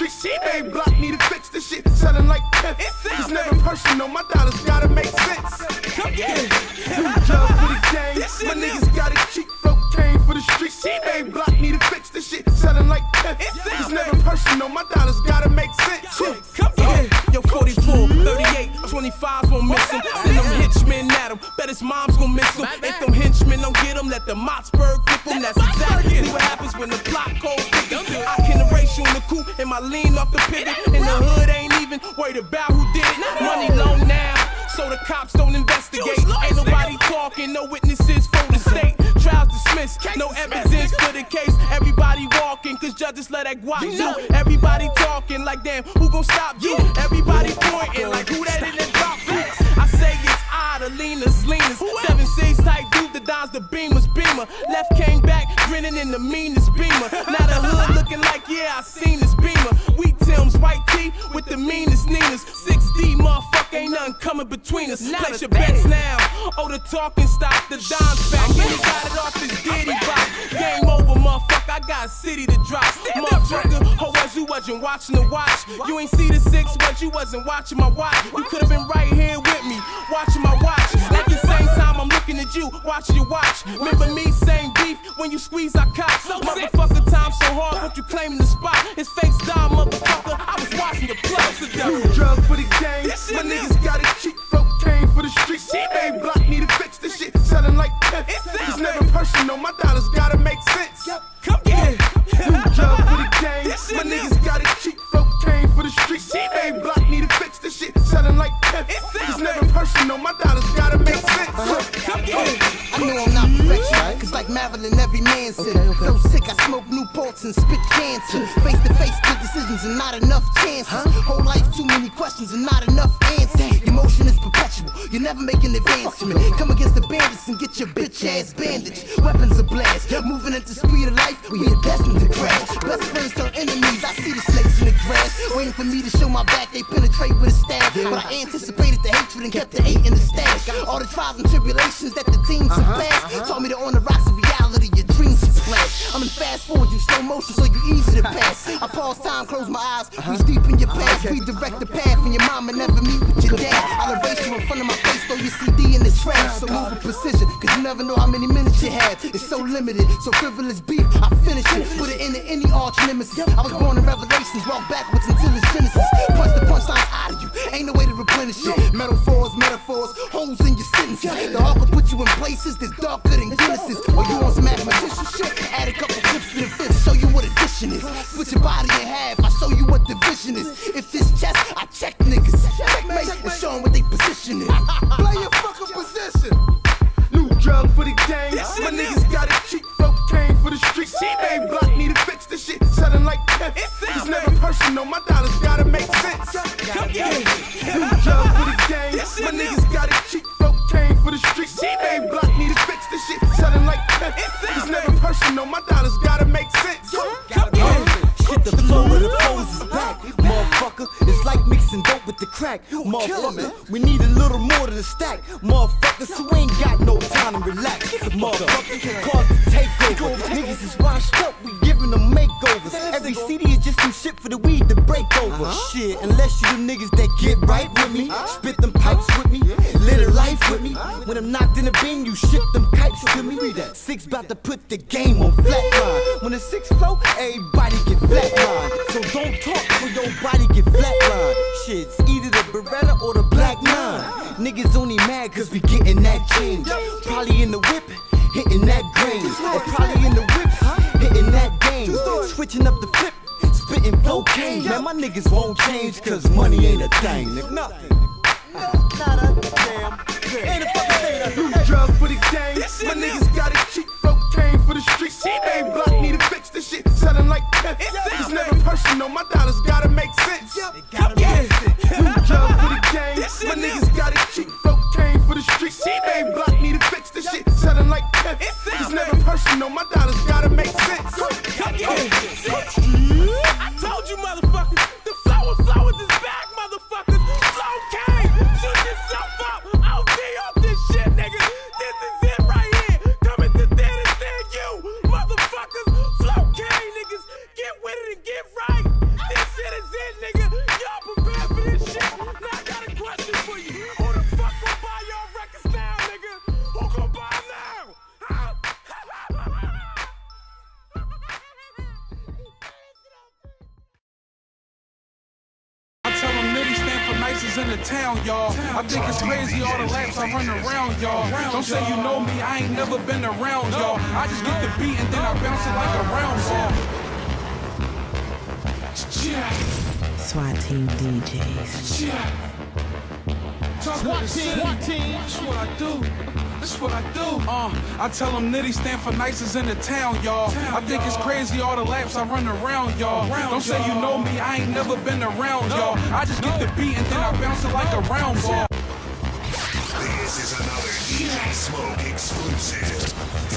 streets. A block need to fix this shit, selling like pimp. It's never personal, my dollars gotta make sense. New drug for the game, my niggas gotta keep cocaine for the streets. A block need to fix this shit, selling like pimp. It's never personal, my dollars gotta make sense. Yo, 44, 38, 25s won't miss him. Send them henchmen at him, bet his mom's gon' miss him. If them henchmen don't get him, let the Motsburg flip him. That's exactly what happens when the plot cold thickens. I can erase you in the coupe and my lean off the pivot. In the hood ain't even worried about who did it. Money low now, so the cops don't investigate. Ain't nobody talking, no witnesses for the state. Trials dismissed, no evidence for the case. Everybody walking, cause judges let that guap do. Everybody talking like, damn, who gon' stop you? Everybody pointing like, who that in the drop? I say it's I, the leanest. 7-6 type dude that dons the beamers, beamer. Left came back, grinning in the meanest beamer. Now the hood looking like, yeah, I seen this beamer. Wheat Tim's, white tee with the meanest Ninas. 6D, motherfucker, ain't nothing coming between us. Place your bets now. Oh, the talking stop, the Don's back. And he got it off his Diddy box. Game over, motherfucker, I got a city to drop. Motherfucker, how was you wasn't watching the watch? You ain't see the 6, but you wasn't watching my watch. You could've been right here with me, watching my watch. At the same time, I'm looking at you, watching your watch. Remember me, same beef, when you squeeze, I cop. Motherfucker, time so hard, what you claiming the spot? It's face down, motherfucker, I was watching your plus. New drug for the game, my niggas gotta keep cocaine for the streets. A block need to fix this shit, selling like pimp. It's never personal, my dollars gotta make sense. New drug for the game, my niggas gotta keep cocaine for the streets. A block need to fix this shit, selling like pimp. It's never personal, my dollars gotta make sense. I know I'm not perfection, cause like Marilyn, every man said. So sick, I smoke Newports and spit cancer. Face to face, good decisions and not enough chances. Whole life, too many questions and not enough answers. Your motion is perpetual, you never make an advancement. Come against the bandits and get your bitch ass bandaged. Weapons are blast, moving at the speed of life, we are destined to crash. Best friends turn enemies, I see the snakes in the grass. Waiting for me to show my back, they penetrate with a stab. But I anticipated the hatred and kept the hate in the stash. All the trials and tribulations that the team surpassed taught me to on the rocks of reality, your dreams will splash. I'm in fast forward, you slow motion, so you easy to pass. I pause time, close my eyes, reach deep in your past. Redirect the path, and your mama never meet with your dad. I'll erase you in front of my face, throw your CD in the trash. So move with precision, cause you never know how many minutes you have. It's so limited, so frivolous beef, I finish it. Put it into any arch nemesis. I was born in Revelations, walk backwards until it's Genesis. Punch the punchlines out of you, ain't no way to replenish it. Metaphors, holes in your sentences. The heart will put you in places that's darker than Genesis. Or you on some mathematician shit, add a couple clips to the fifth, show you what addition is. Split your body in half, I show you what division is. If this chess, I check niggas. Checkmate and show them what they position is. Play your fucking position. New drug for the game, my niggas gotta keep cocaine for the streets. A block need to fix this shit, selling like pimp. It's never personal, my dollars gotta make sense. New drug for the game, my niggas gotta keep cocaine for the streets. A block need to fix this shit, selling like pimp. It's never personal, my dollars gotta make sense. Shit, the flow of the foes is back, motherfucker. It's like mixing dope with the crack, motherfucker. We need a little more to the stack, motherfucker. So we ain't got no time to relax, motherfucker. Cause the takeover, niggas is washed up, we giving them makeovers. Every CD is just some shit for the weed to break over. Shit, unless you the niggas that get right with me, spit them pipes with me, live a life with me. When I'm knocked in the bin, you ship them kites to me. 6 bout to put the game on flatline. When the 6 flow, everybody get flatline. So don't talk for your body get flatline. Shit, it's either the Beretta or the Black 9. Niggas only mad cause we getting that change. Probably in the whip, hitting that grain. Or probably in the whip, hitting that game. Switching up the flip, spitting cocaine. Man, my niggas won't change cause money ain't a thing. Nothing. Not a damn thing. Ain't a fucking thing. New drug for the game, my niggas gotta keep cocaine for the streets. A block need to fix this shit, selling like pimp. It's never personal, my dollars gotta make sense. New drug for the game, my niggas gotta keep cocaine for the streets. A block need to fix this shit, selling like pimp. It's never personal, my dollars gotta make sense. I told you, motherfuckers, the flowers is back, motherfuckers. Flow came, shoot yourself up. OD off this shit, niggas. This is it right here. Coming to theaters near you, motherfuckers. Flow came, niggas. Get with it and get right. This shit is nices in the town, y'all. I think it's crazy all the laps I run around, y'all. Don't say you know me, I ain't never been around, y'all. I just get the beat and then I bounce it like a round ball. SWAT team DJs. SWAT team. That's what I do. That's what I do. I tell them Nitty stand for nices in the town, y'all. I think it's crazy all the laps I run around, y'all. Don't say you know me, I ain't never been around, y'all. I just get the beat and then I bounce it like a round ball. This is another DJ Smoke exclusive.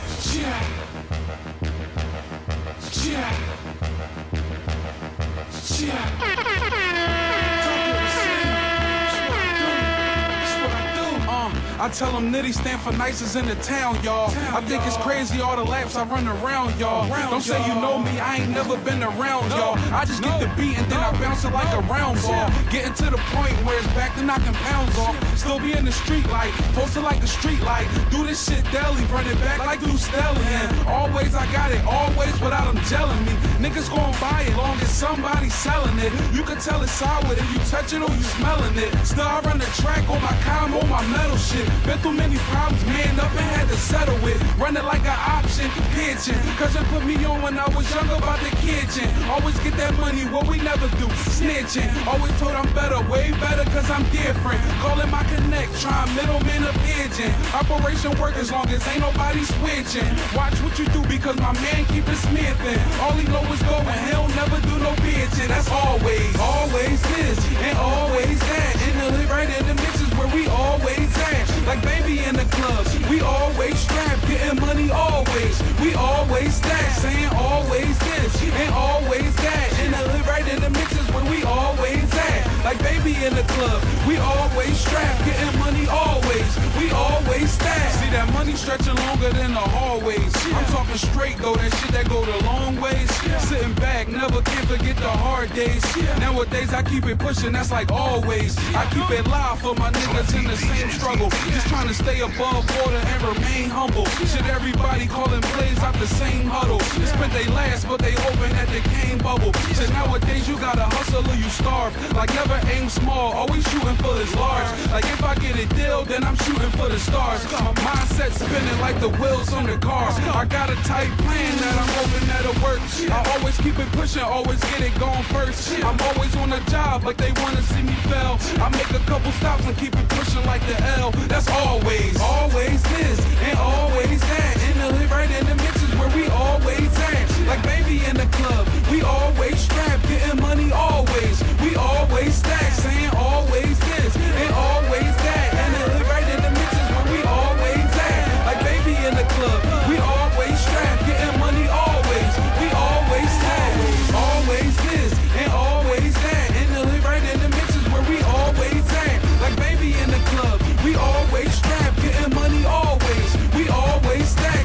I tell them Nitty stand for nices in the town, y'all. I think it's crazy all the laps I run around, y'all. Don't say you know me, I ain't never been around, y'all. I just get the beat and then I bounce it like a round ball. Getting to the point where it's back to knocking pounds off. Still be in the street light, posted like a street light. Do this shit daily, run it back like Blue Stallion. Always I got it, always without them gelling me. Niggas gon' buy it, long as somebody selling it. You can tell it's sour if you touch it or you smelling it. Still I run the track on my combo, my metal shit. Been through many problems, man up and had to settle it. Run it like an option, pitching. Cause it put me on when I was younger about the kitchen. Always get that money, what we never do, snitching. Always told I'm better, way better cause I'm different. Calling my connect, trying middleman a pigeon. Operation work as long as ain't nobody switching. Watch what you do because my man keep it smithing. All he know is going, he'll never do no bitching. That's always this and always that. In the hood, right in the mixes where we always at. Like baby in the club, we always strapped, getting money always. We always stack, saying always this and always that. In the hood, right in the mixes where we always at. Like baby in the club, we always strapped, getting money always. We always stack. See that money stretching longer than the hallways. I'm talking straight though, that shit that go the long ways. Sitting back, never can forget the hard days. Nowadays I keep it pushing, that's like always. I keep it live for my niggas in the same struggle. Just trying to stay above water and remain humble. Shit, everybody calling plays out the same huddle. They spent they last, but they hoping that they can't bubble. Shit, nowadays you gotta hustle or you starve. Like never aim small, always shooting for this large. Like if I get a deal, then I'm shooting for the stars. My mindset spinning like the wheels on the car. I got a tight plan that I'm hoping that'll work. I always keep it pushing, always get it going first. I'm always on a job, but they wanna see me fail. I make a couple stops and keep it pushing like the L. That's always this and always that. In the hood, right in the mixes where we always at. Like baby in the club, we always strapped, getting money always. We always stack, saying always this and always that. In the hood, right in the mixes where we always at. Like baby in the club, we always strapped, getting money always. We always stack, always this and always that. In the hood, right in the mixes where we always at. Like baby in the club, we always strapped, getting money always. We always stack.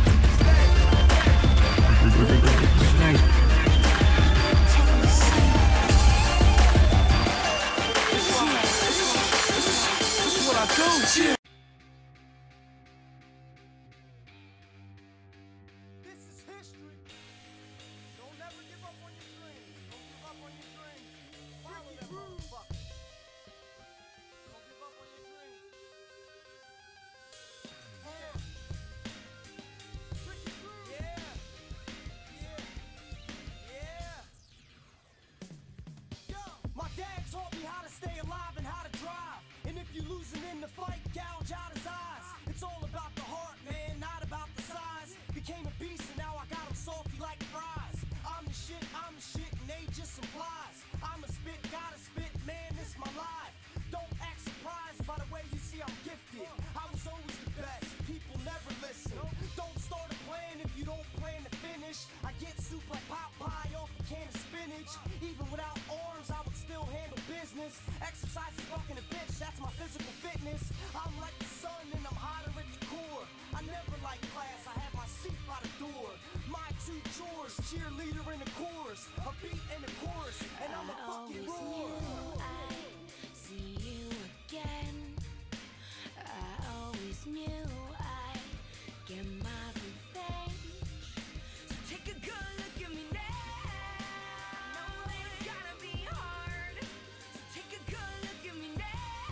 This is what I do. This is history. Don't never give up on your dreams. Don't give up on your dreams. Follow them motherfuckers. Don't give up on your dreams. My dad taught me how to stay alive and how to drive. And if you're losing in the fight, gouge out his eyes. It's all about the heart, man, not about the size. Became a beast and now I got him salty like fries. I'm the shit, and they just some flies. I'm a spit, gotta spit, man, this my life. Don't act surprised by the way you see I'm gifted. I was always the best, people never listen. Don't start a plan if you don't plan to finish. I get soup like Popeye off a can of spinach. Even without arms, I would still handle business. Exercise is fucking a bitch, that's my physical fitness. I'm like the sun and I'm hotter at the core. I never like class, I have my seat by the door. My two chores, cheerleader in the chorus, a beat and a chorus, and I'm a fucking roar. I'd see you again. I always knew I'd get my revenge. So take a good look at me now. I know that it's gotta be hard. So take a good look at me now.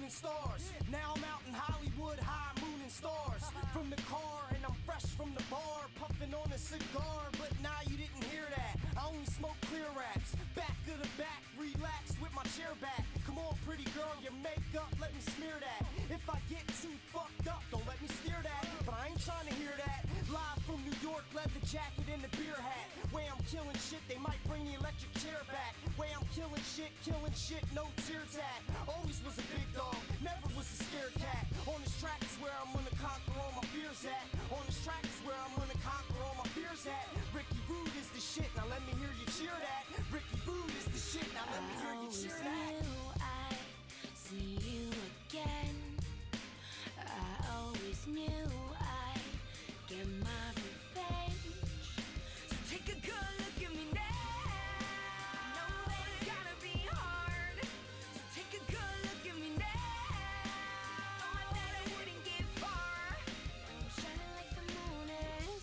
and stars. Now I'm out in Hollywood, high moon and stars. From the car, and I'm fresh from the bar, puffing on a cigar. But now you didn't hear that. I only smoke clear raps. Back of the back, relax with my chair back. Come on, pretty girl, your makeup, let me smear that. If I get too fucked up, don't let me steer that. But I ain't trying to hear that. Live from New York, leather jacket and the beer hat. Way I'm killing shit, they might bring the electric chair back. Way I'm killing shit, no tear tag. Always was a big dog, never was a scared cat. On this track is where I'm gonna conquer all my fears at. On this track is where I'm gonna conquer all my fears at. Ricky Rude is the shit, now let me hear you cheer that. Ricky Rude is the shit, now let me hear you cheer that. I see you again. I always knew I'd get my revenge. So take a good look at me now. Know that it's gotta be hard. So take a good look at me now. Thought that I wouldn't get far. I'm shining like the moon and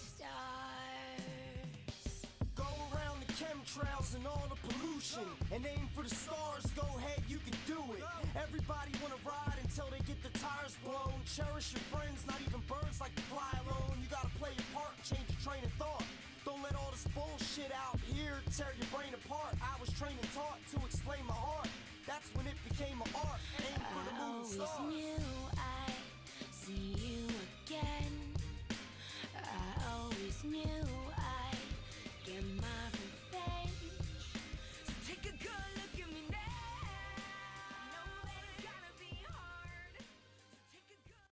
stars. Go around the chemtrails and all the pollution and aim for the stars. Go ahead, you can do it. Everybody wanna ride until they get the tires blown. Cherish your friends, not even birds like to fly alone. You gotta play your part and change your train of thought. Don't let all this bullshit out here tear your brain apart. I was trained and taught to explain my heart. That's when it became an art. Aim for the moon and I always stars. knew